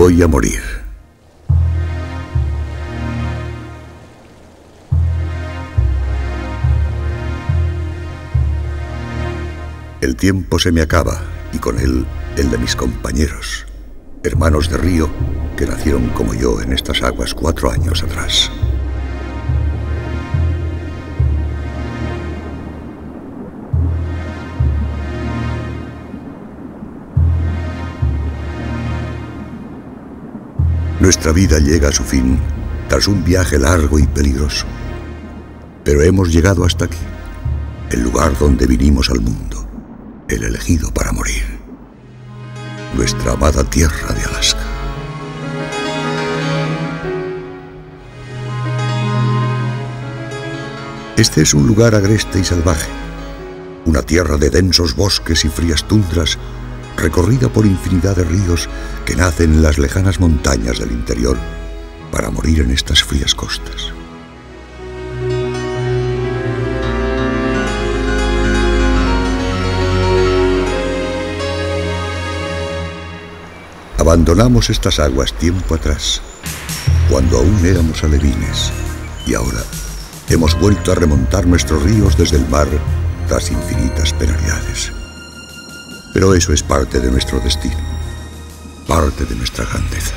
Voy a morir. El tiempo se me acaba y con él el de mis compañeros, hermanos de río que nacieron como yo en estas aguas 4 años atrás. Nuestra vida llega a su fin tras un viaje largo y peligroso. Pero hemos llegado hasta aquí, el lugar donde vinimos al mundo, el elegido para morir. Nuestra amada tierra de Alaska. Este es un lugar agreste y salvaje, una tierra de densos bosques y frías tundras, recorrida por infinidad de ríos que nacen en las lejanas montañas del interior para morir en estas frías costas. Abandonamos estas aguas tiempo atrás, cuando aún éramos alevines, y ahora hemos vuelto a remontar nuestros ríos desde el mar tras infinitas penalidades. Pero eso es parte de nuestro destino, parte de nuestra grandeza.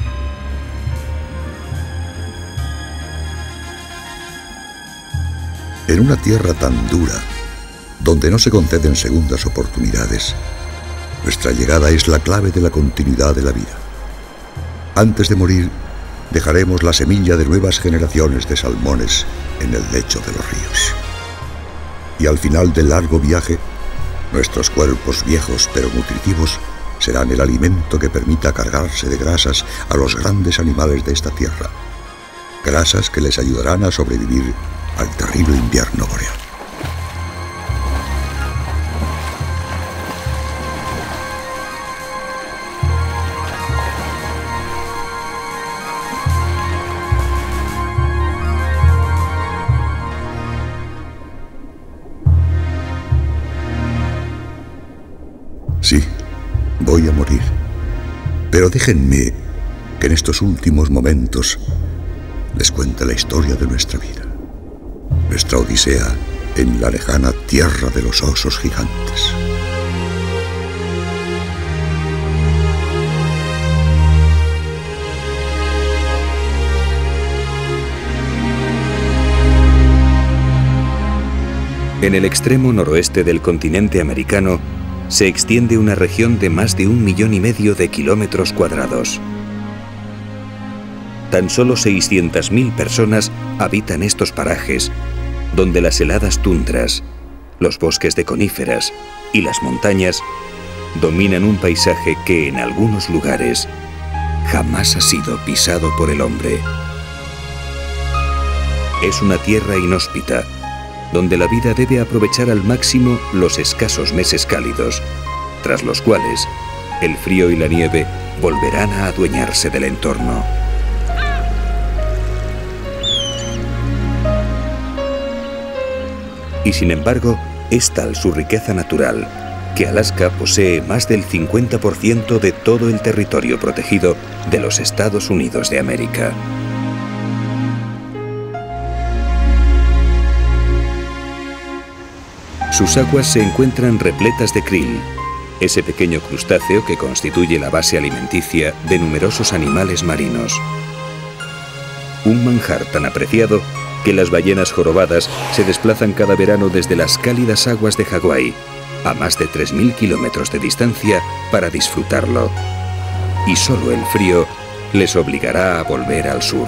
En una tierra tan dura, donde no se conceden segundas oportunidades, nuestra llegada es la clave de la continuidad de la vida. Antes de morir, dejaremos la semilla de nuevas generaciones de salmones en el lecho de los ríos. Y al final del largo viaje, nuestros cuerpos viejos pero nutritivos serán el alimento que permita cargarse de grasas a los grandes animales de esta tierra. Grasas que les ayudarán a sobrevivir al terrible invierno boreal. Sí, voy a morir. Pero déjenme que en estos últimos momentos les cuente la historia de nuestra vida. Nuestra odisea en la lejana tierra de los osos gigantes. En el extremo noroeste del continente americano se extiende una región de más de 1,5 millones de kilómetros cuadrados. Tan solo 600.000 personas habitan estos parajes, donde las heladas tundras, los bosques de coníferas y las montañas dominan un paisaje que en algunos lugares jamás ha sido pisado por el hombre. Es una tierra inhóspita, donde la vida debe aprovechar al máximo los escasos meses cálidos, tras los cuales el frío y la nieve volverán a adueñarse del entorno. Y sin embargo, es tal su riqueza natural que Alaska posee más del 50% de todo el territorio protegido de los Estados Unidos de América. Sus aguas se encuentran repletas de krill, ese pequeño crustáceo que constituye la base alimenticia de numerosos animales marinos. Un manjar tan apreciado que las ballenas jorobadas se desplazan cada verano desde las cálidas aguas de Hawái a más de 3.000 kilómetros de distancia para disfrutarlo. Y solo el frío les obligará a volver al sur.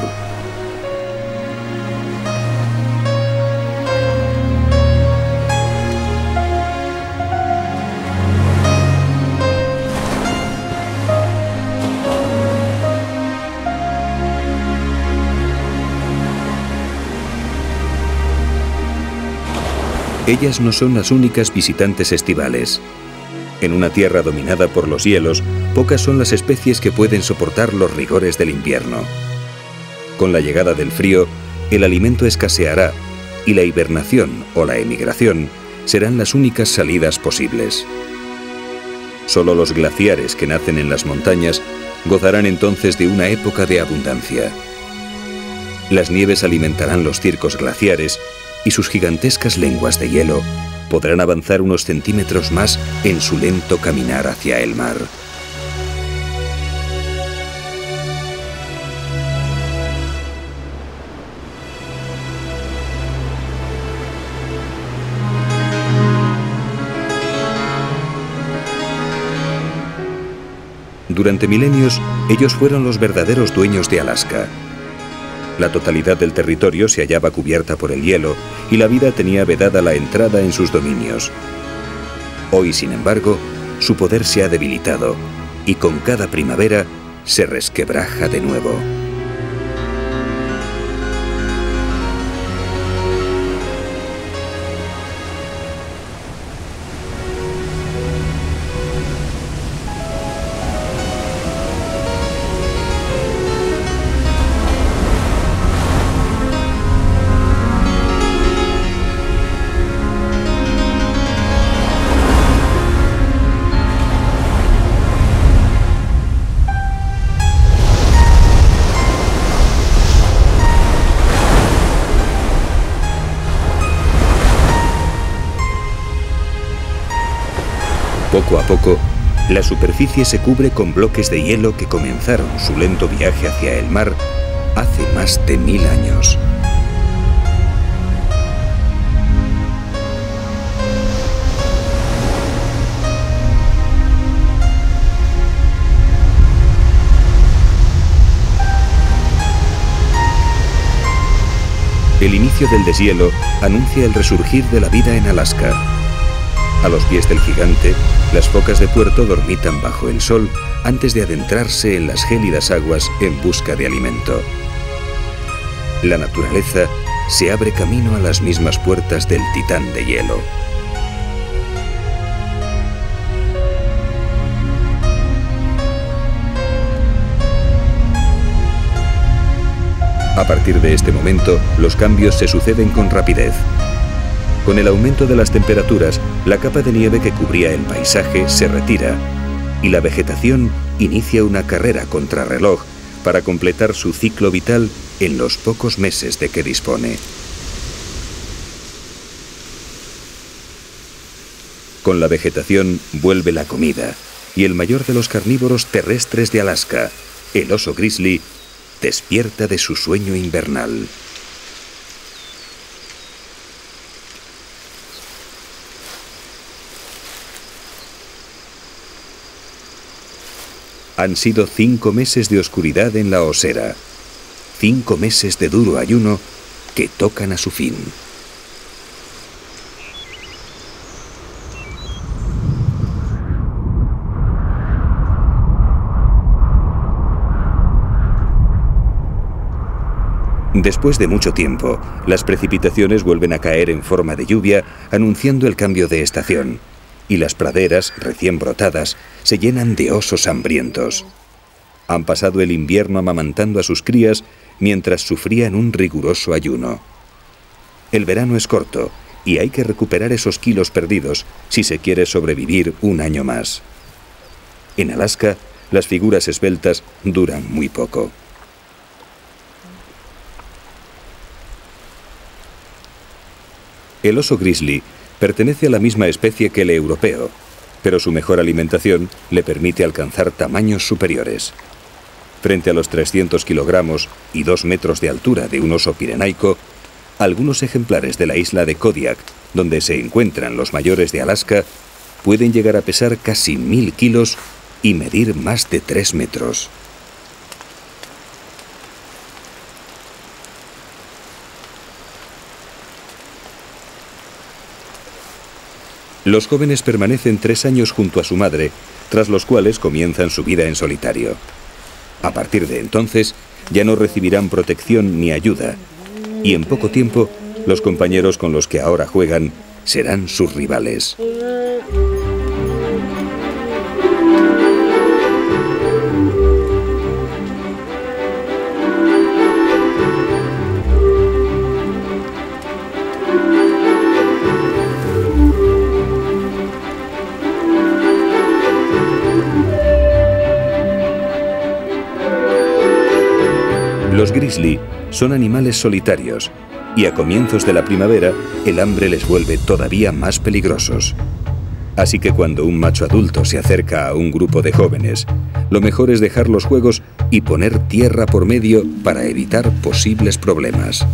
Ellas no son las únicas visitantes estivales. En una tierra dominada por los hielos, pocas son las especies que pueden soportar los rigores del invierno. Con la llegada del frío, el alimento escaseará y la hibernación o la emigración serán las únicas salidas posibles. Solo los glaciares que nacen en las montañas gozarán entonces de una época de abundancia. Las nieves alimentarán los circos glaciares y sus gigantescas lenguas de hielo podrán avanzar unos centímetros más en su lento caminar hacia el mar. Durante milenios, ellos fueron los verdaderos dueños de Alaska. La totalidad del territorio se hallaba cubierta por el hielo y la vida tenía vedada la entrada en sus dominios. Hoy, sin embargo, su poder se ha debilitado y con cada primavera se resquebraja de nuevo. Poco a poco, la superficie se cubre con bloques de hielo que comenzaron su lento viaje hacia el mar hace más de 1000 años. El inicio del deshielo anuncia el resurgir de la vida en Alaska. A los pies del gigante, las focas de puerto dormitan bajo el sol antes de adentrarse en las gélidas aguas en busca de alimento. La naturaleza se abre camino a las mismas puertas del titán de hielo. A partir de este momento, los cambios se suceden con rapidez. Con el aumento de las temperaturas, la capa de nieve que cubría el paisaje se retira y la vegetación inicia una carrera contrarreloj para completar su ciclo vital en los pocos meses de que dispone. Con la vegetación vuelve la comida y el mayor de los carnívoros terrestres de Alaska, el oso grizzly, despierta de su sueño invernal. Han sido 5 meses de oscuridad en la osera, 5 meses de duro ayuno que tocan a su fin. Después de mucho tiempo, las precipitaciones vuelven a caer en forma de lluvia, anunciando el cambio de estación. Y las praderas, recién brotadas, se llenan de osos hambrientos. Han pasado el invierno amamantando a sus crías mientras sufrían un riguroso ayuno. El verano es corto y hay que recuperar esos kilos perdidos si se quiere sobrevivir un año más. En Alaska, las figuras esbeltas duran muy poco. El oso grizzly pertenece a la misma especie que el europeo, pero su mejor alimentación le permite alcanzar tamaños superiores. Frente a los 300 kilogramos y 2 metros de altura de un oso pirenaico, algunos ejemplares de la isla de Kodiak, donde se encuentran los mayores de Alaska, pueden llegar a pesar casi 1000 kilos y medir más de 3 metros. Los jóvenes permanecen 3 años junto a su madre, tras los cuales comienzan su vida en solitario. A partir de entonces, ya no recibirán protección ni ayuda, y en poco tiempo, los compañeros con los que ahora juegan serán sus rivales. Los grizzly son animales solitarios y a comienzos de la primavera el hambre les vuelve todavía más peligrosos. Así que cuando un macho adulto se acerca a un grupo de jóvenes, lo mejor es dejar los juegos y poner tierra por medio para evitar posibles problemas.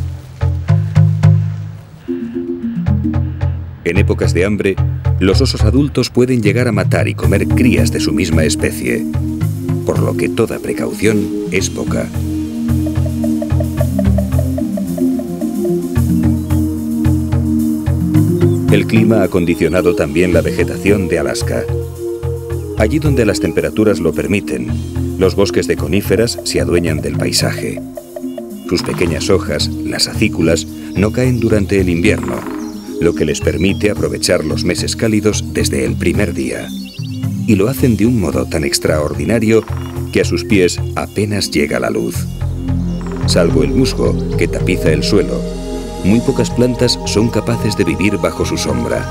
En épocas de hambre, los osos adultos pueden llegar a matar y comer crías de su misma especie, por lo que toda precaución es poca. El clima ha condicionado también la vegetación de Alaska. Allí donde las temperaturas lo permiten, los bosques de coníferas se adueñan del paisaje. Sus pequeñas hojas, las acículas, no caen durante el invierno, lo que les permite aprovechar los meses cálidos desde el primer día. Y lo hacen de un modo tan extraordinario que a sus pies apenas llega la luz. Salvo el musgo, que tapiza el suelo, muy pocas plantas son capaces de vivir bajo su sombra.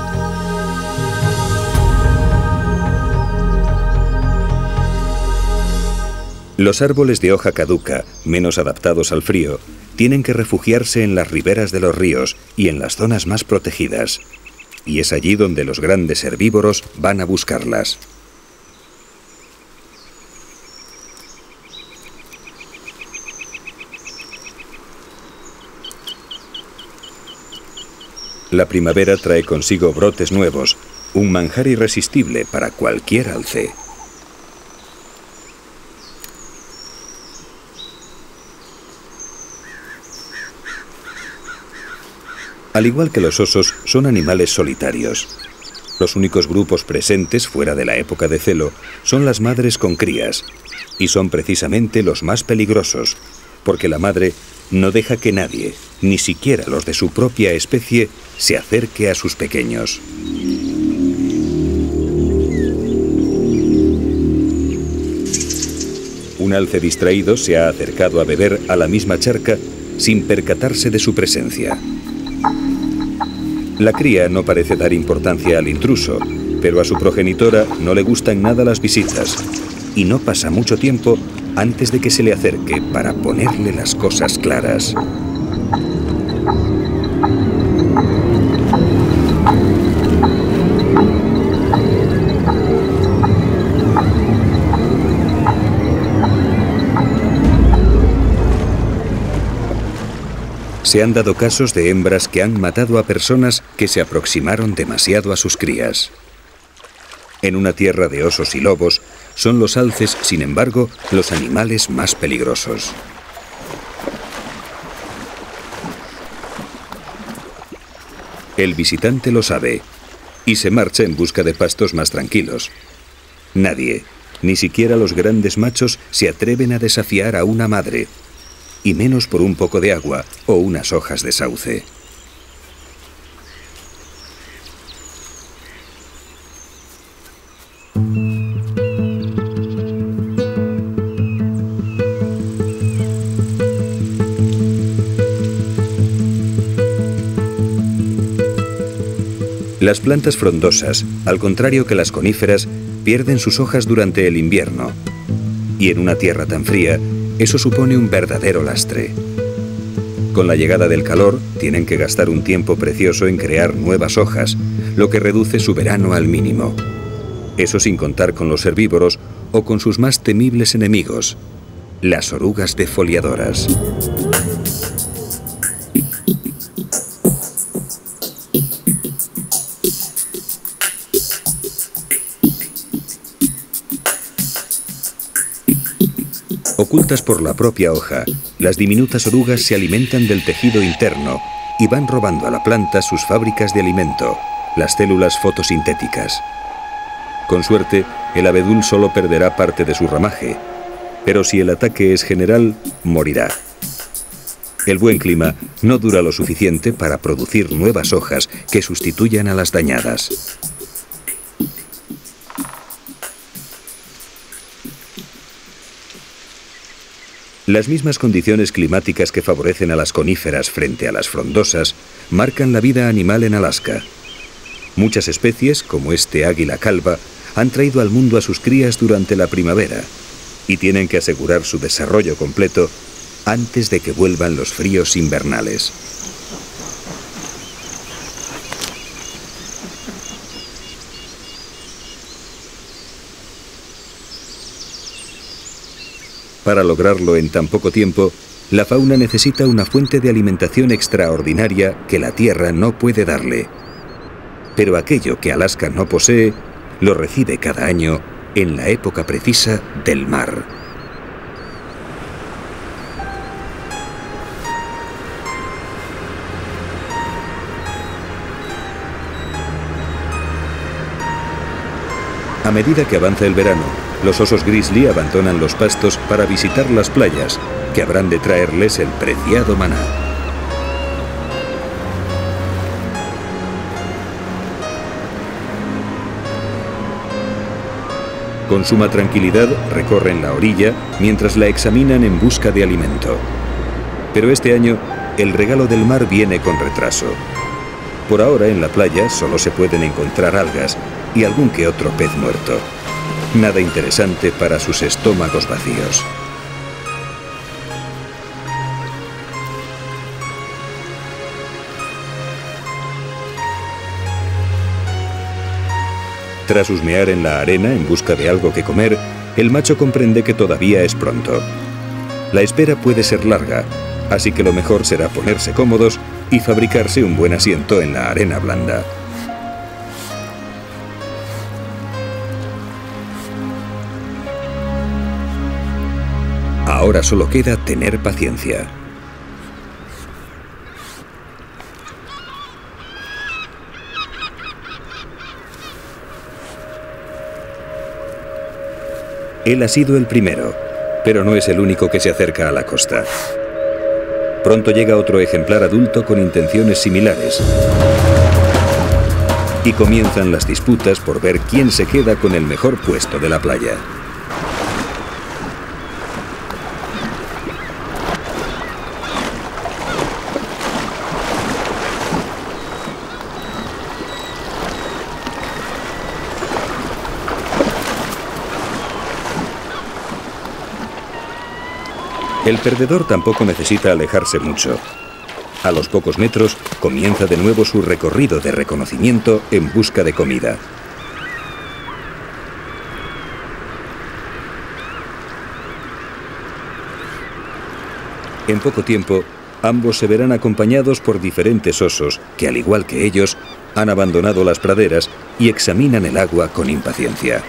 Los árboles de hoja caduca, menos adaptados al frío, tienen que refugiarse en las riberas de los ríos y en las zonas más protegidas. Y es allí donde los grandes herbívoros van a buscarlas. La primavera trae consigo brotes nuevos, un manjar irresistible para cualquier alce. Al igual que los osos, son animales solitarios. Los únicos grupos presentes fuera de la época de celo son las madres con crías, y son precisamente los más peligrosos, porque la madre no deja que nadie, ni siquiera los de su propia especie, se acerque a sus pequeños. Un alce distraído se ha acercado a beber a la misma charca sin percatarse de su presencia. La cría no parece dar importancia al intruso, pero a su progenitora no le gustan nada las visitas, y no pasa mucho tiempo antes de que se le acerque para ponerle las cosas claras. Se han dado casos de hembras que han matado a personas que se aproximaron demasiado a sus crías. En una tierra de osos y lobos, son los alces, sin embargo, los animales más peligrosos. El visitante lo sabe y se marcha en busca de pastos más tranquilos. Nadie, ni siquiera los grandes machos, se atreven a desafiar a una madre, y menos por un poco de agua o unas hojas de sauce. Las plantas frondosas, al contrario que las coníferas, pierden sus hojas durante el invierno. Y en una tierra tan fría, eso supone un verdadero lastre. Con la llegada del calor, tienen que gastar un tiempo precioso en crear nuevas hojas, lo que reduce su verano al mínimo. Eso sin contar con los herbívoros o con sus más temibles enemigos, las orugas defoliadoras. Ocultas por la propia hoja, las diminutas orugas se alimentan del tejido interno y van robando a la planta sus fábricas de alimento, las células fotosintéticas. Con suerte, el abedul solo perderá parte de su ramaje, pero si el ataque es general, morirá. El buen clima no dura lo suficiente para producir nuevas hojas que sustituyan a las dañadas. Las mismas condiciones climáticas que favorecen a las coníferas frente a las frondosas marcan la vida animal en Alaska. Muchas especies, como este águila calva, han traído al mundo a sus crías durante la primavera y tienen que asegurar su desarrollo completo antes de que vuelvan los fríos invernales. Para lograrlo en tan poco tiempo, la fauna necesita una fuente de alimentación extraordinaria que la Tierra no puede darle. Pero aquello que Alaska no posee, lo recibe cada año en la época precisa del mar. A medida que avanza el verano, los osos grizzly abandonan los pastos para visitar las playas, que habrán de traerles el preciado maná. Con suma tranquilidad recorren la orilla mientras la examinan en busca de alimento. Pero este año, el regalo del mar viene con retraso. Por ahora en la playa solo se pueden encontrar algas y algún que otro pez muerto. Nada interesante para sus estómagos vacíos. Tras husmear en la arena en busca de algo que comer, el macho comprende que todavía es pronto. La espera puede ser larga, así que lo mejor será ponerse cómodos y fabricarse un buen asiento en la arena blanda. Ahora solo queda tener paciencia. Él ha sido el primero, pero no es el único que se acerca a la costa. Pronto llega otro ejemplar adulto con intenciones similares. Y comienzan las disputas por ver quién se queda con el mejor puesto de la playa. El perdedor tampoco necesita alejarse mucho. A los pocos metros comienza de nuevo su recorrido de reconocimiento en busca de comida. En poco tiempo, ambos se verán acompañados por diferentes osos que, al igual que ellos, han abandonado las praderas y examinan el agua con impaciencia.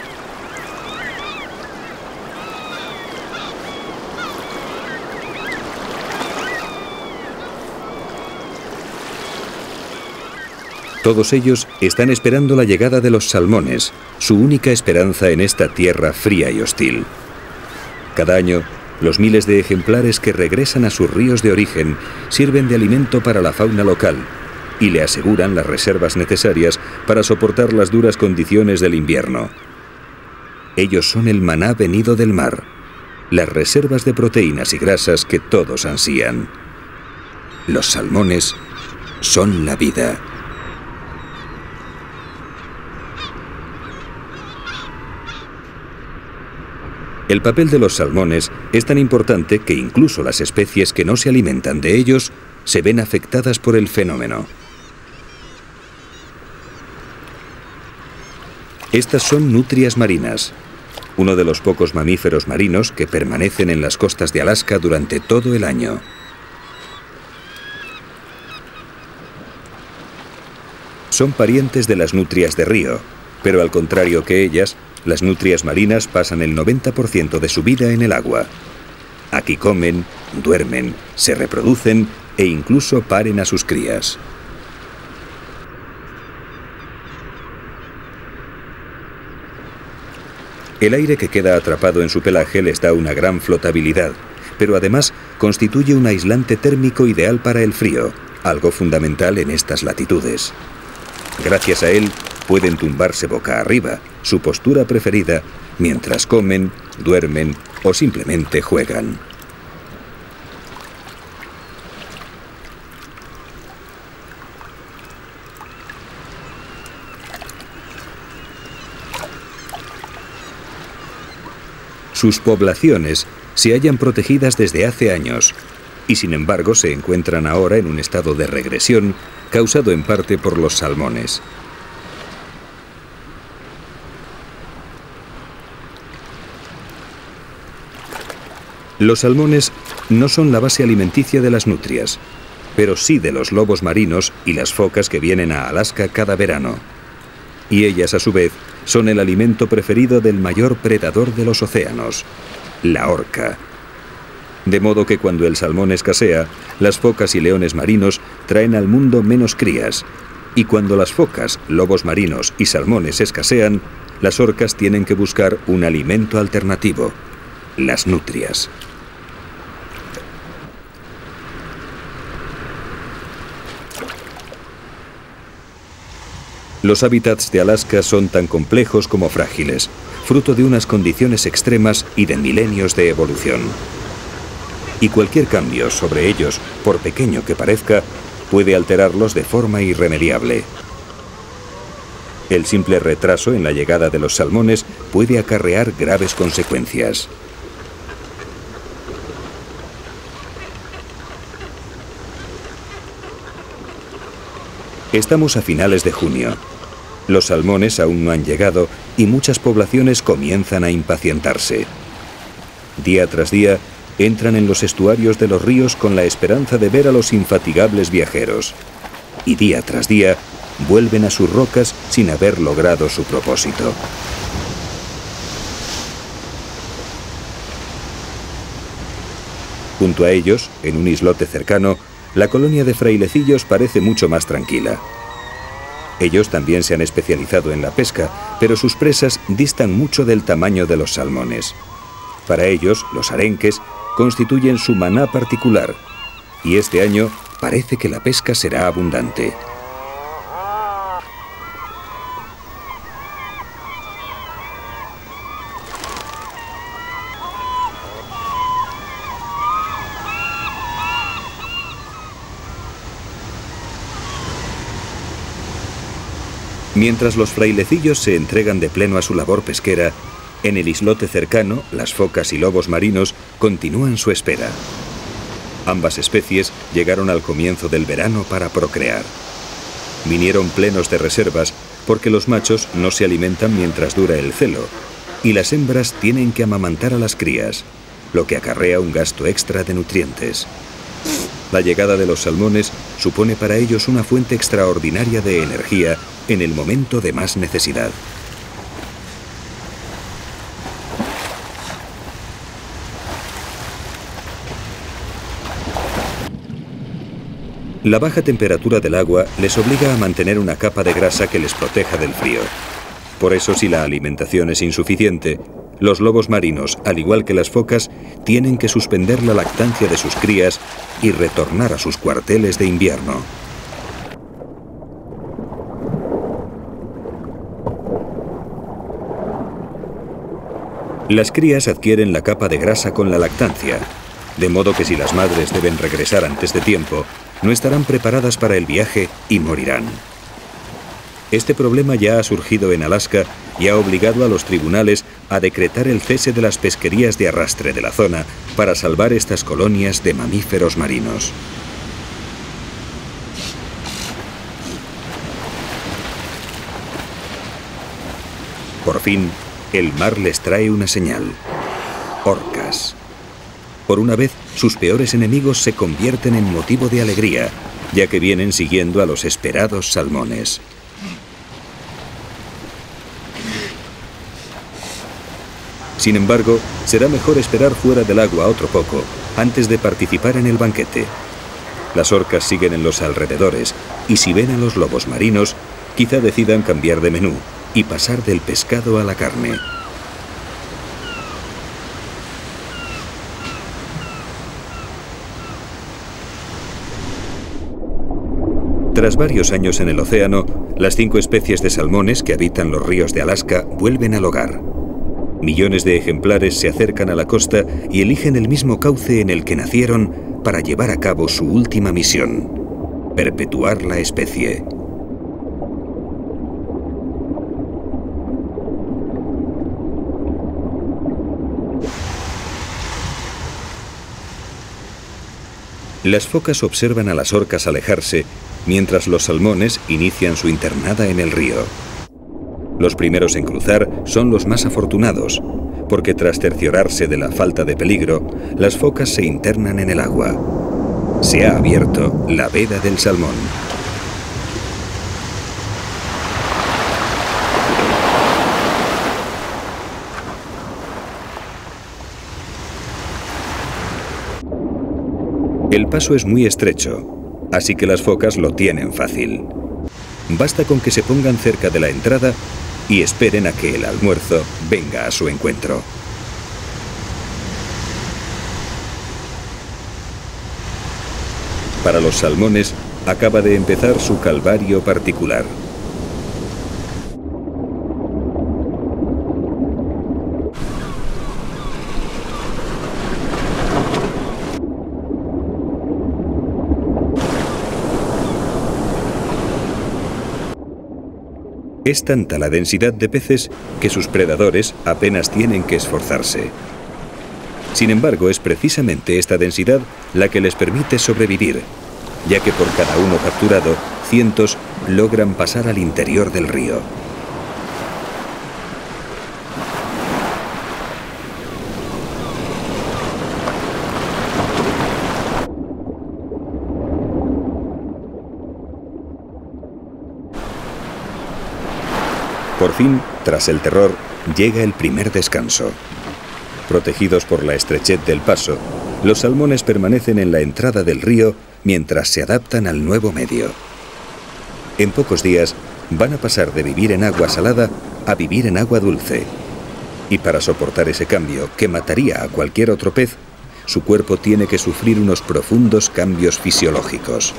Todos ellos están esperando la llegada de los salmones, su única esperanza en esta tierra fría y hostil. Cada año, los miles de ejemplares que regresan a sus ríos de origen sirven de alimento para la fauna local y le aseguran las reservas necesarias para soportar las duras condiciones del invierno. Ellos son el maná venido del mar, las reservas de proteínas y grasas que todos ansían. Los salmones son la vida. El papel de los salmones es tan importante que incluso las especies que no se alimentan de ellos se ven afectadas por el fenómeno. Estas son nutrias marinas, uno de los pocos mamíferos marinos que permanecen en las costas de Alaska durante todo el año. Son parientes de las nutrias de río, pero al contrario que ellas, las nutrias marinas pasan el 90% de su vida en el agua. Aquí comen, duermen, se reproducen e incluso paren a sus crías. El aire que queda atrapado en su pelaje les da una gran flotabilidad, pero además constituye un aislante térmico ideal para el frío, algo fundamental en estas latitudes. Gracias a él, pueden tumbarse boca arriba, su postura preferida, mientras comen, duermen o simplemente juegan. Sus poblaciones se hallan protegidas desde hace años y sin embargo se encuentran ahora en un estado de regresión causado en parte por los salmones. Los salmones no son la base alimenticia de las nutrias, pero sí de los lobos marinos y las focas que vienen a Alaska cada verano. Y ellas, a su vez, son el alimento preferido del mayor predador de los océanos, la orca. De modo que cuando el salmón escasea, las focas y leones marinos traen al mundo menos crías. Y cuando las focas, lobos marinos y salmones escasean, las orcas tienen que buscar un alimento alternativo, las nutrias. Los hábitats de Alaska son tan complejos como frágiles, fruto de unas condiciones extremas y de milenios de evolución. Y cualquier cambio sobre ellos, por pequeño que parezca, puede alterarlos de forma irremediable. El simple retraso en la llegada de los salmones puede acarrear graves consecuencias. Estamos a finales de junio. Los salmones aún no han llegado y muchas poblaciones comienzan a impacientarse. Día tras día, entran en los estuarios de los ríos con la esperanza de ver a los infatigables viajeros. Y día tras día, vuelven a sus rocas sin haber logrado su propósito. Junto a ellos, en un islote cercano, la colonia de frailecillos parece mucho más tranquila. Ellos también se han especializado en la pesca, pero sus presas distan mucho del tamaño de los salmones. Para ellos, los arenques constituyen su maná particular, y este año parece que la pesca será abundante. Mientras los frailecillos se entregan de pleno a su labor pesquera, en el islote cercano, las focas y lobos marinos continúan su espera. Ambas especies llegaron al comienzo del verano para procrear. Vinieron plenos de reservas porque los machos no se alimentan mientras dura el celo, y las hembras tienen que amamantar a las crías, lo que acarrea un gasto extra de nutrientes. La llegada de los salmones supone para ellos una fuente extraordinaria de energía en el momento de más necesidad. La baja temperatura del agua les obliga a mantener una capa de grasa que les proteja del frío. Por eso, si la alimentación es insuficiente, los lobos marinos, al igual que las focas, tienen que suspender la lactancia de sus crías y retornar a sus cuarteles de invierno. Las crías adquieren la capa de grasa con la lactancia, de modo que si las madres deben regresar antes de tiempo, no estarán preparadas para el viaje y morirán. Este problema ya ha surgido en Alaska y ha obligado a los tribunales a decretar el cese de las pesquerías de arrastre de la zona para salvar estas colonias de mamíferos marinos. Por fin, el mar les trae una señal: orcas. Por una vez, sus peores enemigos se convierten en motivo de alegría, ya que vienen siguiendo a los esperados salmones. Sin embargo, será mejor esperar fuera del agua otro poco, antes de participar en el banquete. Las orcas siguen en los alrededores, y si ven a los lobos marinos, quizá decidan cambiar de menú y pasar del pescado a la carne. Tras varios años en el océano, las 5 especies de salmones que habitan los ríos de Alaska vuelven al hogar. Millones de ejemplares se acercan a la costa y eligen el mismo cauce en el que nacieron para llevar a cabo su última misión: perpetuar la especie. Las focas observan a las orcas alejarse, mientras los salmones inician su internada en el río. Los primeros en cruzar son los más afortunados, porque tras cerciorarse de la falta de peligro, las focas se internan en el agua. Se ha abierto la veda del salmón. El paso es muy estrecho, así que las focas lo tienen fácil. Basta con que se pongan cerca de la entrada y esperen a que el almuerzo venga a su encuentro. Para los salmones, acaba de empezar su calvario particular. Es tanta la densidad de peces que sus predadores apenas tienen que esforzarse. Sin embargo, es precisamente esta densidad la que les permite sobrevivir, ya que por cada uno capturado, cientos logran pasar al interior del río. Por fin, tras el terror, llega el primer descanso. Protegidos por la estrechez del paso, los salmones permanecen en la entrada del río mientras se adaptan al nuevo medio. En pocos días van a pasar de vivir en agua salada a vivir en agua dulce. Y para soportar ese cambio, que mataría a cualquier otro pez, su cuerpo tiene que sufrir unos profundos cambios fisiológicos.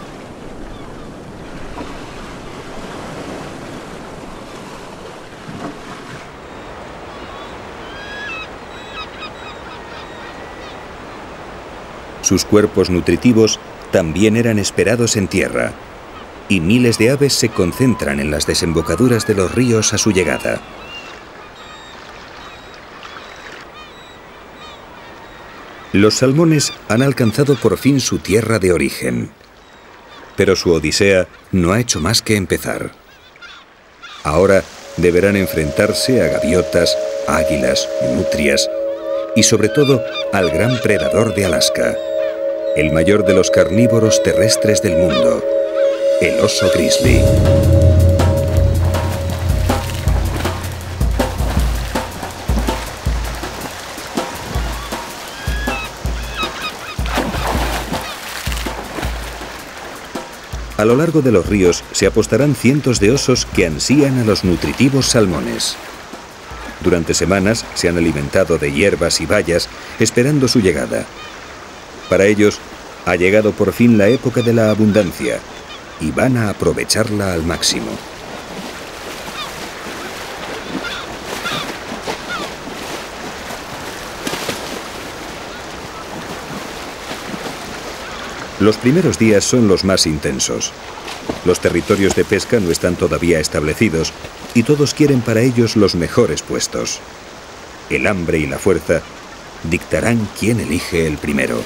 Sus cuerpos nutritivos también eran esperados en tierra, y miles de aves se concentran en las desembocaduras de los ríos a su llegada. Los salmones han alcanzado por fin su tierra de origen, pero su odisea no ha hecho más que empezar. Ahora deberán enfrentarse a gaviotas, águilas, nutrias y sobre todo al gran predador de Alaska, el mayor de los carnívoros terrestres del mundo, el oso grizzly. A lo largo de los ríos se apostarán cientos de osos que ansían a los nutritivos salmones. Durante semanas se han alimentado de hierbas y bayas esperando su llegada. Para ellos ha llegado por fin la época de la abundancia y van a aprovecharla al máximo. Los primeros días son los más intensos. Los territorios de pesca no están todavía establecidos y todos quieren para ellos los mejores puestos. El hambre y la fuerza dictarán quién elige el primero.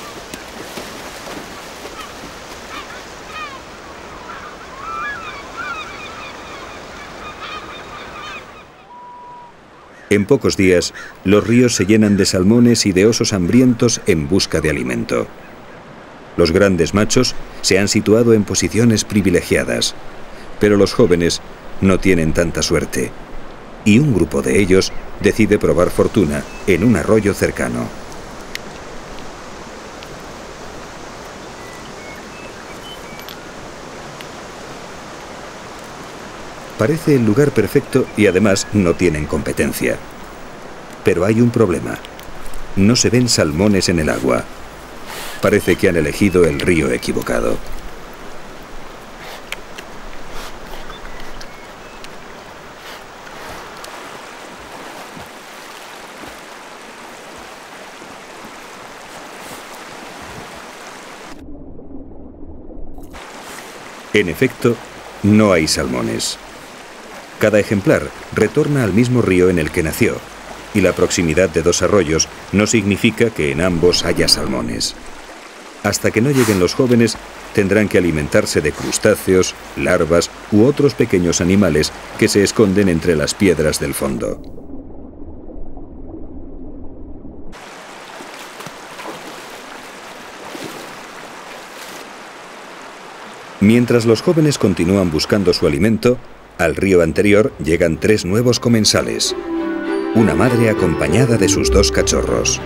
En pocos días, los ríos se llenan de salmones y de osos hambrientos en busca de alimento. Los grandes machos se han situado en posiciones privilegiadas, pero los jóvenes no tienen tanta suerte, y un grupo de ellos decide probar fortuna en un arroyo cercano. Parece el lugar perfecto y además no tienen competencia. Pero hay un problema. No se ven salmones en el agua. Parece que han elegido el río equivocado. En efecto, no hay salmones. Cada ejemplar retorna al mismo río en el que nació, y la proximidad de dos arroyos no significa que en ambos haya salmones. Hasta que no lleguen los jóvenes, tendrán que alimentarse de crustáceos, larvas u otros pequeños animales que se esconden entre las piedras del fondo. Mientras los jóvenes continúan buscando su alimento, al río anterior llegan 3 nuevos comensales. Una madre acompañada de sus 2 cachorros.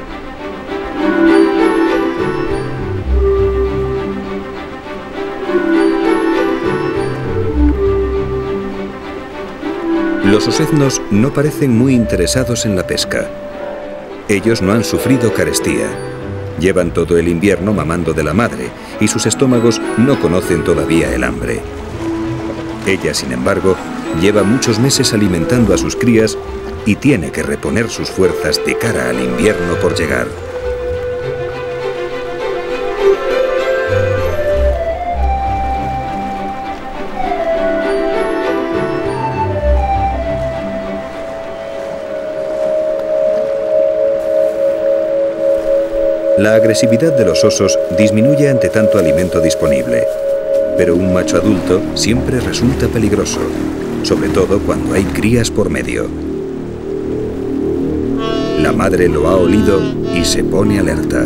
Los oseznos no parecen muy interesados en la pesca. Ellos no han sufrido carestía. Llevan todo el invierno mamando de la madre y sus estómagos no conocen todavía el hambre. Ella, sin embargo, lleva muchos meses alimentando a sus crías y tiene que reponer sus fuerzas de cara al invierno por llegar. La agresividad de los osos disminuye ante tanto alimento disponible, pero un macho adulto siempre resulta peligroso, sobre todo cuando hay crías por medio. La madre lo ha olido y se pone alerta.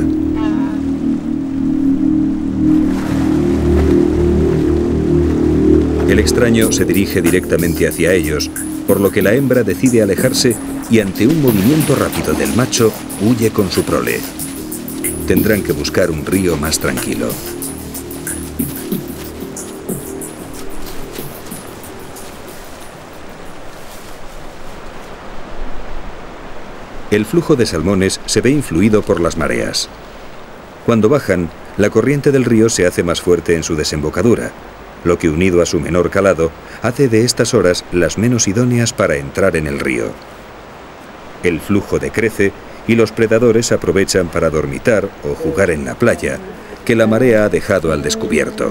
El extraño se dirige directamente hacia ellos, por lo que la hembra decide alejarse y ante un movimiento rápido del macho huye con su prole. Tendrán que buscar un río más tranquilo. El flujo de salmones se ve influido por las mareas. Cuando bajan, la corriente del río se hace más fuerte en su desembocadura, lo que, unido a su menor calado, hace de estas horas las menos idóneas para entrar en el río. El flujo decrece y los predadores aprovechan para dormitar o jugar en la playa, que la marea ha dejado al descubierto.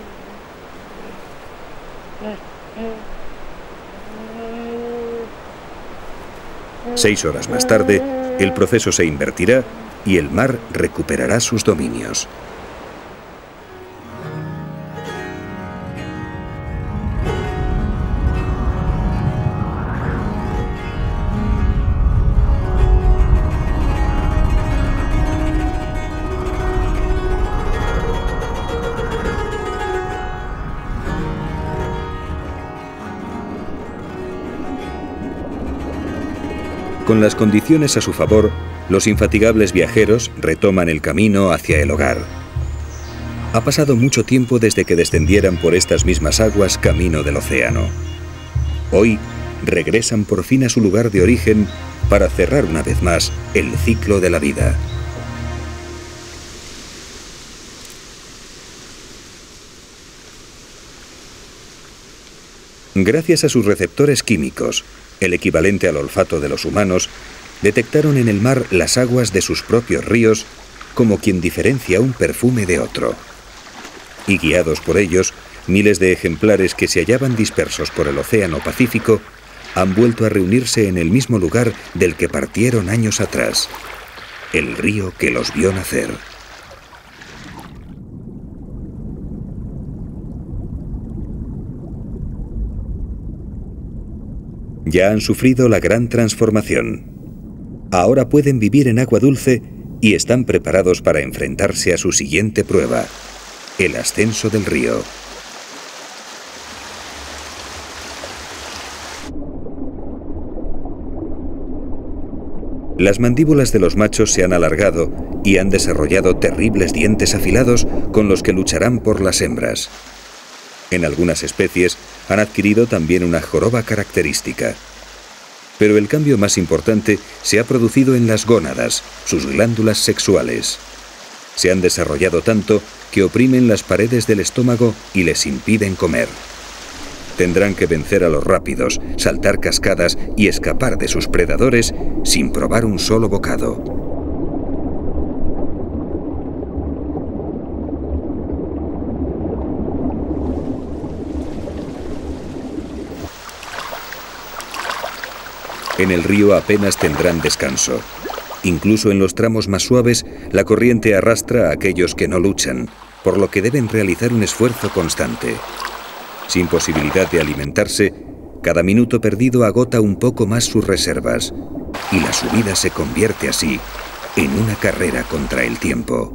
Seis horas más tarde, el proceso se invertirá y el mar recuperará sus dominios. Con las condiciones a su favor, los infatigables viajeros retoman el camino hacia el hogar. Ha pasado mucho tiempo desde que descendieran por estas mismas aguas camino del océano. Hoy regresan por fin a su lugar de origen para cerrar una vez más el ciclo de la vida. Gracias a sus receptores químicos, el equivalente al olfato de los humanos, detectaron en el mar las aguas de sus propios ríos como quien diferencia un perfume de otro. Y guiados por ellos, miles de ejemplares que se hallaban dispersos por el Océano Pacífico han vuelto a reunirse en el mismo lugar del que partieron años atrás, el río que los vio nacer. Ya han sufrido la gran transformación. Ahora pueden vivir en agua dulce y están preparados para enfrentarse a su siguiente prueba, el ascenso del río. Las mandíbulas de los machos se han alargado y han desarrollado terribles dientes afilados con los que lucharán por las hembras. En algunas especies han adquirido también una joroba característica. Pero el cambio más importante se ha producido en las gónadas, sus glándulas sexuales. Se han desarrollado tanto que oprimen las paredes del estómago y les impiden comer. Tendrán que vencer a los rápidos, saltar cascadas y escapar de sus predadores sin probar un solo bocado. En el río apenas tendrán descanso. Incluso en los tramos más suaves, La corriente arrastra a aquellos que no luchan, por lo que deben realizar un esfuerzo constante. Sin posibilidad de alimentarse, cada minuto perdido agota un poco más sus reservas, y la subida se convierte así en una carrera contra el tiempo.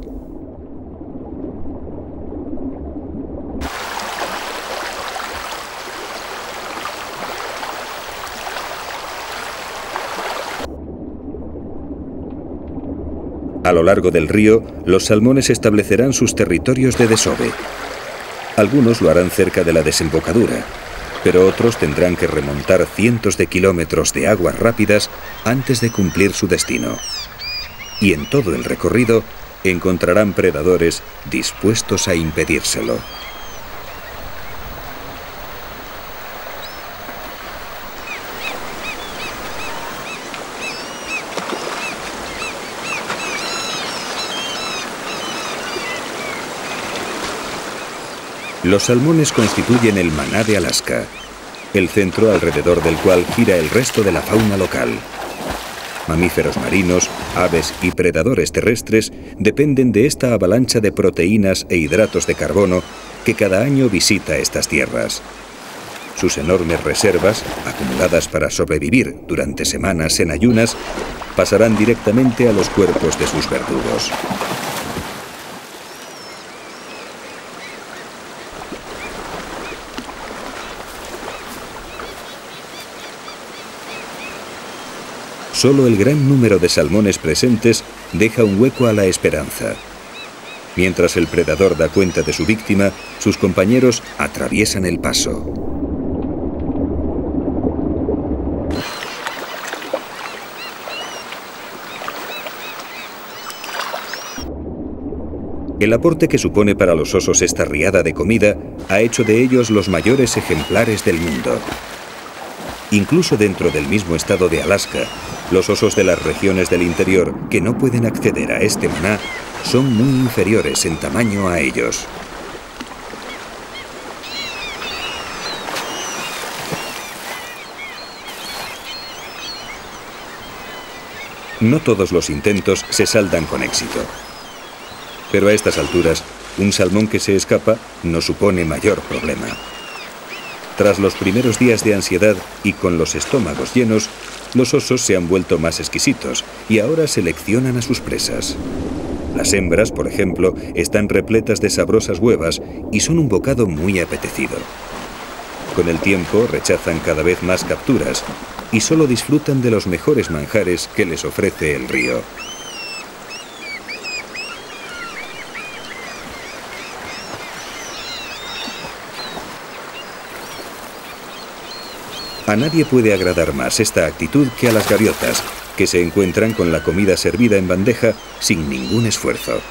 A lo largo del río, los salmones establecerán sus territorios de desove. Algunos lo harán cerca de la desembocadura, pero otros tendrán que remontar cientos de kilómetros de aguas rápidas antes de cumplir su destino. Y en todo el recorrido encontrarán predadores dispuestos a impedírselo. Los salmones constituyen el maná de Alaska, el centro alrededor del cual gira el resto de la fauna local. Mamíferos marinos, aves y predadores terrestres dependen de esta avalancha de proteínas e hidratos de carbono que cada año visita estas tierras. Sus enormes reservas, acumuladas para sobrevivir durante semanas en ayunas, pasarán directamente a los cuerpos de sus verdugos. Solo el gran número de salmones presentes deja un hueco a la esperanza. Mientras el predador da cuenta de su víctima, sus compañeros atraviesan el paso. El aporte que supone para los osos esta riada de comida ha hecho de ellos los mayores ejemplares del mundo. Incluso dentro del mismo estado de Alaska, los osos de las regiones del interior que no pueden acceder a este maná son muy inferiores en tamaño a ellos. No todos los intentos se saldan con éxito. Pero a estas alturas, un salmón que se escapa no supone mayor problema. Tras los primeros días de ansiedad y con los estómagos llenos, los osos se han vuelto más exquisitos y ahora seleccionan a sus presas. Las hembras, por ejemplo, están repletas de sabrosas huevas y son un bocado muy apetecido. Con el tiempo rechazan cada vez más capturas y solo disfrutan de los mejores manjares que les ofrece el río. A nadie puede agradar más esta actitud que a las gaviotas, que se encuentran con la comida servida en bandeja sin ningún esfuerzo.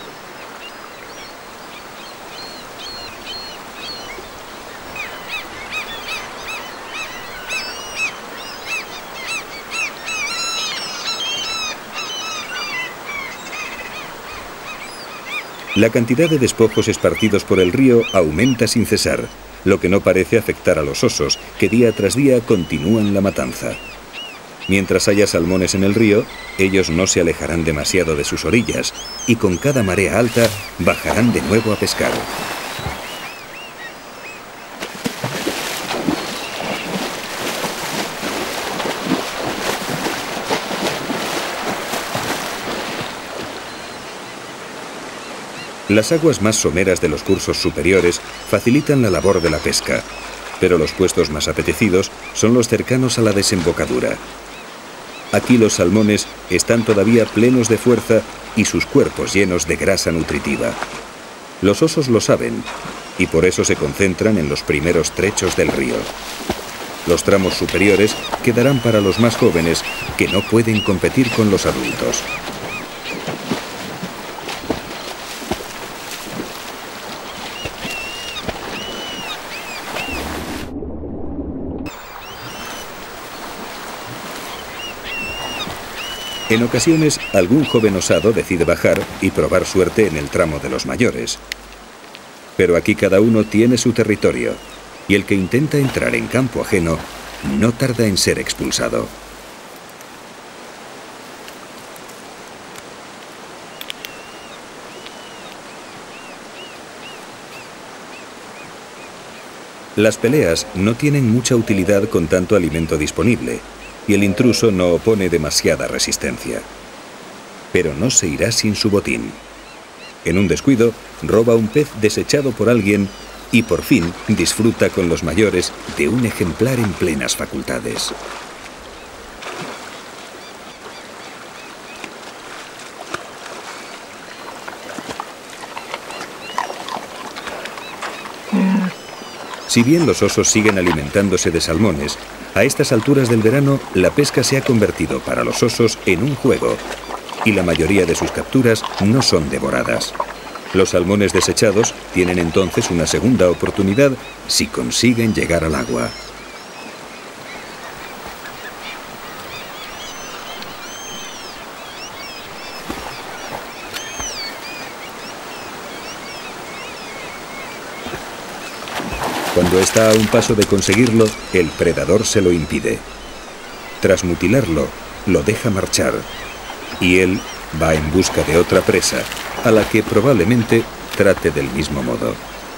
La cantidad de despojos esparcidos por el río aumenta sin cesar, lo que no parece afectar a los osos, que día tras día continúan la matanza. Mientras haya salmones en el río, ellos no se alejarán demasiado de sus orillas y con cada marea alta bajarán de nuevo a pescar. Las aguas más someras de los cursos superiores facilitan la labor de la pesca, pero los puestos más apetecidos son los cercanos a la desembocadura. Aquí los salmones están todavía plenos de fuerza y sus cuerpos llenos de grasa nutritiva. Los osos lo saben y por eso se concentran en los primeros trechos del río. Los tramos superiores quedarán para los más jóvenes que no pueden competir con los adultos. En ocasiones, algún joven osado decide bajar y probar suerte en el tramo de los mayores. Pero aquí cada uno tiene su territorio, y el que intenta entrar en campo ajeno no tarda en ser expulsado. Las peleas no tienen mucha utilidad con tanto alimento disponible, y el intruso no opone demasiada resistencia. Pero no se irá sin su botín. En un descuido, roba un pez desechado por alguien y por fin disfruta con los mayores de un ejemplar en plenas facultades. Si bien los osos siguen alimentándose de salmones, a estas alturas del verano la pesca se ha convertido para los osos en un juego y la mayoría de sus capturas no son devoradas. Los salmones desechados tienen entonces una segunda oportunidad si consiguen llegar al agua. Cuando está a un paso de conseguirlo, el predador se lo impide. Tras mutilarlo, lo deja marchar y él va en busca de otra presa, a la que probablemente trate del mismo modo.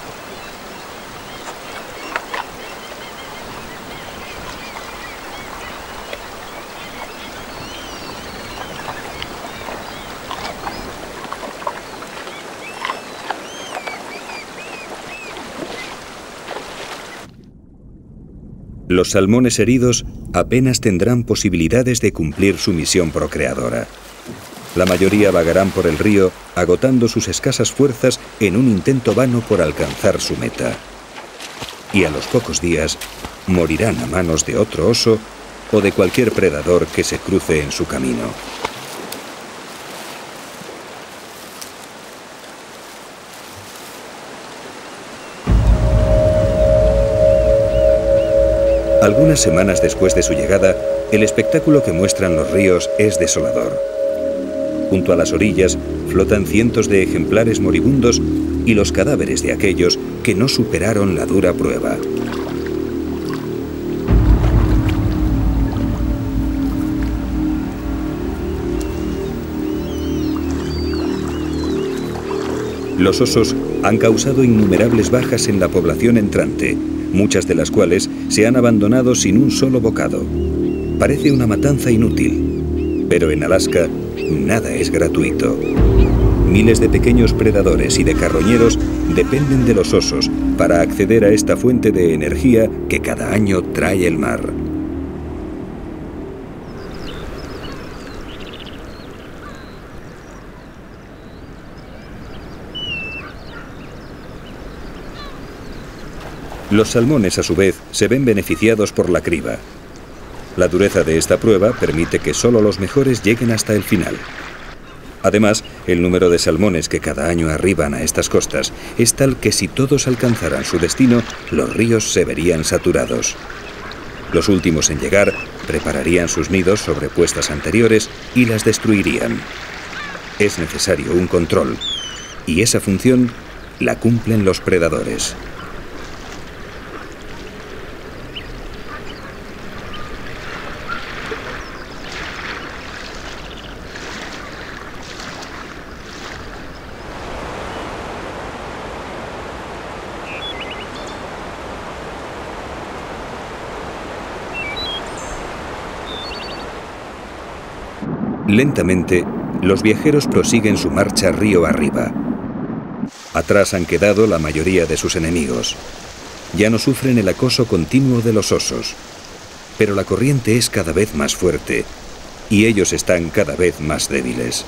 Los salmones heridos apenas tendrán posibilidades de cumplir su misión procreadora. La mayoría vagarán por el río, agotando sus escasas fuerzas en un intento vano por alcanzar su meta. Y a los pocos días morirán a manos de otro oso o de cualquier predador que se cruce en su camino. Algunas semanas después de su llegada, el espectáculo que muestran los ríos es desolador. Junto a las orillas flotan cientos de ejemplares moribundos y los cadáveres de aquellos que no superaron la dura prueba. Los osos han causado innumerables bajas en la población entrante, muchas de las cuales se han abandonado sin un solo bocado. Parece una matanza inútil, pero en Alaska nada es gratuito. Miles de pequeños predadores y de carroñeros dependen de los osos para acceder a esta fuente de energía que cada año trae el mar. Los salmones, a su vez, se ven beneficiados por la criba. La dureza de esta prueba permite que solo los mejores lleguen hasta el final. Además, el número de salmones que cada año arriban a estas costas es tal que si todos alcanzaran su destino, los ríos se verían saturados. Los últimos en llegar prepararían sus nidos sobre puestas anteriores y las destruirían. Es necesario un control, y esa función la cumplen los predadores. Lentamente, los viajeros prosiguen su marcha río arriba. Atrás han quedado la mayoría de sus enemigos. Ya no sufren el acoso continuo de los osos, pero la corriente es cada vez más fuerte y ellos están cada vez más débiles.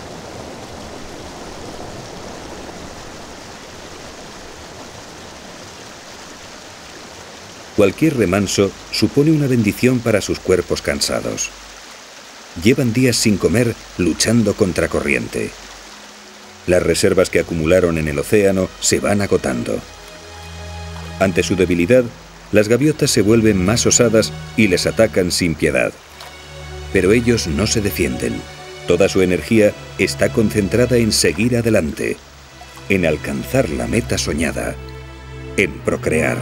Cualquier remanso supone una bendición para sus cuerpos cansados. Llevan días sin comer luchando contra corriente. Las reservas que acumularon en el océano se van agotando. Ante su debilidad, las gaviotas se vuelven más osadas y les atacan sin piedad. Pero ellos no se defienden. Toda su energía está concentrada en seguir adelante, en alcanzar la meta soñada, en procrear.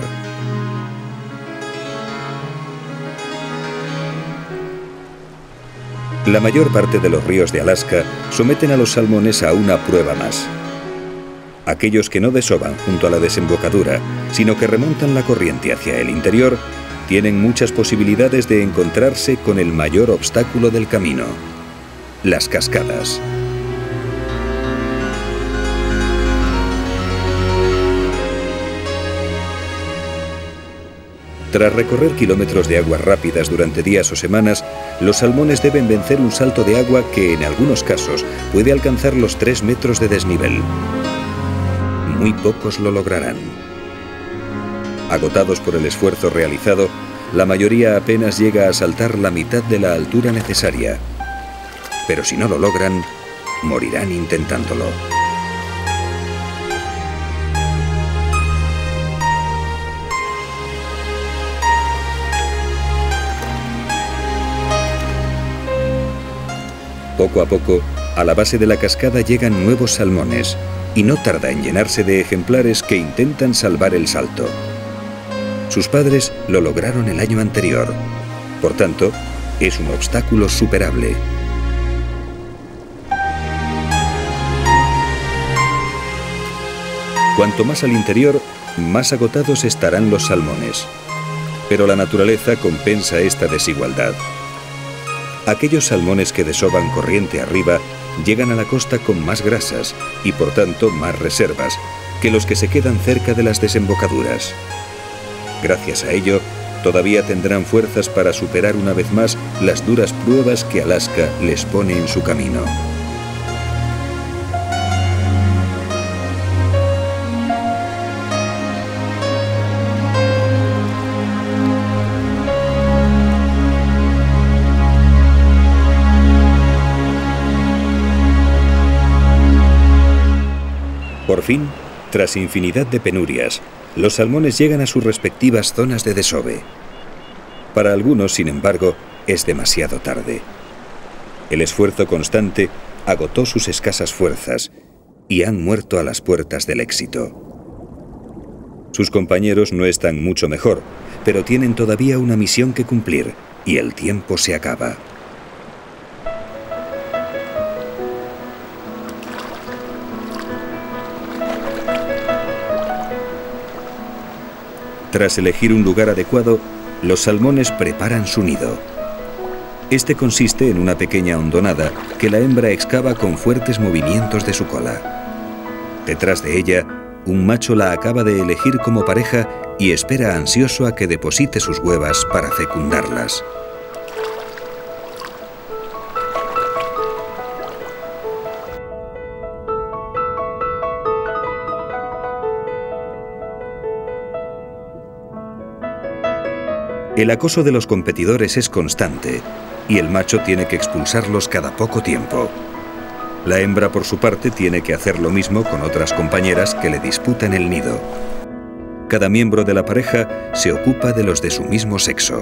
La mayor parte de los ríos de Alaska someten a los salmones a una prueba más. Aquellos que no desoban junto a la desembocadura, sino que remontan la corriente hacia el interior, tienen muchas posibilidades de encontrarse con el mayor obstáculo del camino: las cascadas. Tras recorrer kilómetros de aguas rápidas durante días o semanas, los salmones deben vencer un salto de agua que, en algunos casos, puede alcanzar los 3 metros de desnivel. Muy pocos lo lograrán. Agotados por el esfuerzo realizado, la mayoría apenas llega a saltar la mitad de la altura necesaria. Pero si no lo logran, morirán intentándolo. Poco a poco, a la base de la cascada llegan nuevos salmones, y no tarda en llenarse de ejemplares que intentan salvar el salto. Sus padres lo lograron el año anterior. Por tanto, es un obstáculo superable. Cuanto más al interior, más agotados estarán los salmones. Pero la naturaleza compensa esta desigualdad. Aquellos salmones que desoban corriente arriba llegan a la costa con más grasas y por tanto más reservas que los que se quedan cerca de las desembocaduras. Gracias a ello, todavía tendrán fuerzas para superar una vez más las duras pruebas que Alaska les pone en su camino. Por fin, tras infinidad de penurias, los salmones llegan a sus respectivas zonas de desove. Para algunos, sin embargo, es demasiado tarde. El esfuerzo constante agotó sus escasas fuerzas y han muerto a las puertas del éxito. Sus compañeros no están mucho mejor, pero tienen todavía una misión que cumplir y el tiempo se acaba. Tras elegir un lugar adecuado, los salmones preparan su nido. Este consiste en una pequeña hondonada que la hembra excava con fuertes movimientos de su cola. Detrás de ella, un macho la acaba de elegir como pareja y espera ansioso a que deposite sus huevas para fecundarlas. El acoso de los competidores es constante y el macho tiene que expulsarlos cada poco tiempo. La hembra, por su parte, tiene que hacer lo mismo con otras compañeras que le disputan el nido. Cada miembro de la pareja se ocupa de los de su mismo sexo.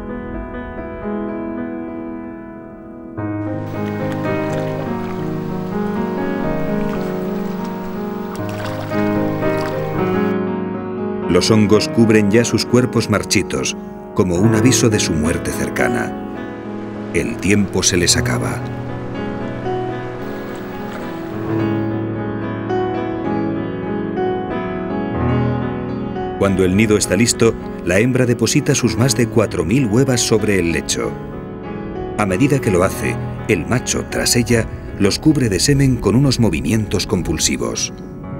Los hongos cubren ya sus cuerpos marchitos, como un aviso de su muerte cercana. El tiempo se les acaba. Cuando el nido está listo, la hembra deposita sus más de 4000 huevas sobre el lecho. A medida que lo hace, el macho, tras ella, los cubre de semen con unos movimientos compulsivos.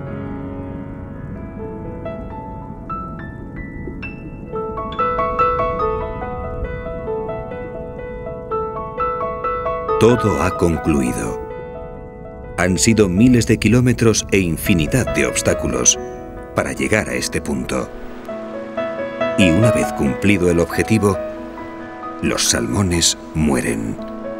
Todo ha concluido. Han sido miles de kilómetros e infinidad de obstáculos para llegar a este punto. Y una vez cumplido el objetivo, los salmones mueren.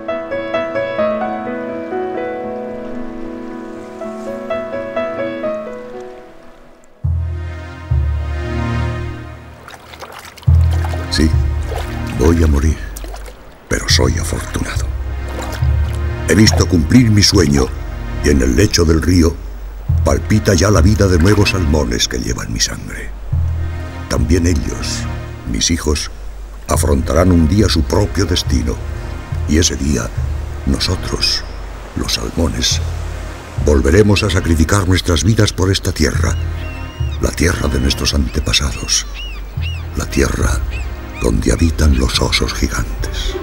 Sí, voy a morir, pero soy afortunado. He visto cumplir mi sueño y en el lecho del río palpita ya la vida de nuevos salmones que llevan mi sangre. También ellos, mis hijos, afrontarán un día su propio destino y ese día nosotros, los salmones, volveremos a sacrificar nuestras vidas por esta tierra, la tierra de nuestros antepasados, la tierra donde habitan los osos gigantes.